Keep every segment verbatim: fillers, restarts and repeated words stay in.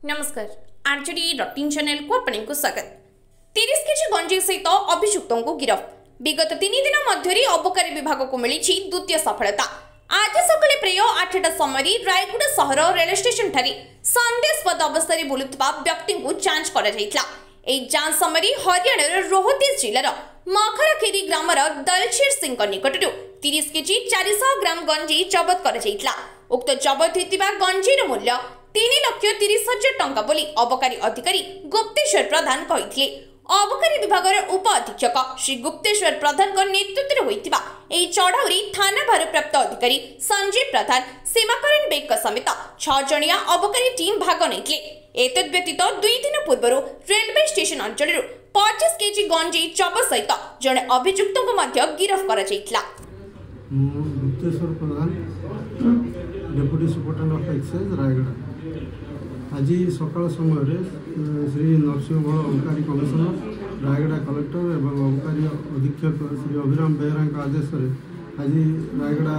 नमस्कार RJD dot in channel को आपने को स्वागत। तीस केजी गंजेई सहित अभियुक्तों को गिरफ। विगत तीन दिन मध्य अबकारी विभाग को मिली द्वितीय सफलता। आज सकाଳେ प्राय आठटा समय रायगढ़ सहर रेल स्टेशन ठारे संदेहास्पद अवस्था बुलुवा व्यक्ति को जांच करा जायतिला। एई जांच समय हरियाणा रोहतेज जिलार मखराखेरी ग्रामर दलचीर सिंह निकट तीस केजी चार सौ ग्राम गंजेई जबत करा जायतिला। उक्त जबत होइतिबा गंजेईर मूल्य तीन लक्ष तीस हजार टंका बोली अबकारी अधिकारी गुप्तेश्वर प्रधान कहिथिले। अबकारी विभाग उप अधीक्षक श्री गुप्तेश्वर प्रधान नेतृत्व होइतिबा एई चढ़ाउरी थाना भारप्राप्त अधिकारी संजय प्रधान सीमाकरण बेग समेत छह जणिया अबकारी टीम भाग नैथिले। एतद व्यतीत दुई दिन पूर्व रेलवे स्टेशन अंचल पचास केजी गंजेई जबत सहित जड़े अभियुक्त को गिरफ करा जायतिला। Gupteswar Pradhan deputy superintendent of excise Raigarh आज सकाल समय श्री नरसिंह बल अबकारी कमिशनर रायगढ़ कलेक्टर एवं अबकारी अधीक्षक श्री अभिराम बेहरा आदेश आज रायगढ़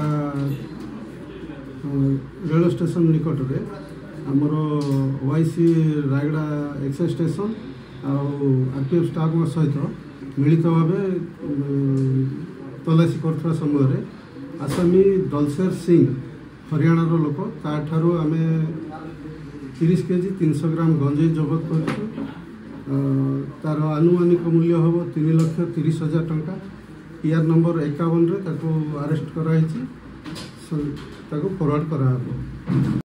रेल स्टेशन निकट में आमर वाईसी Raigarh excise station RPF staff सहित मिलित भाव तलाशी कर समय आसामी दलसेर सिंह हरियाणार लोक ताठारू आमे तीस केजी तीन सौ ग्राम गंजेई जबत कर तार आनुमानिक मूल्य हम तीन लक्ष तीस हजार टंका पीआर नंबर एकावन रे ताको अरेस्ट कराई फरवर्ड करा।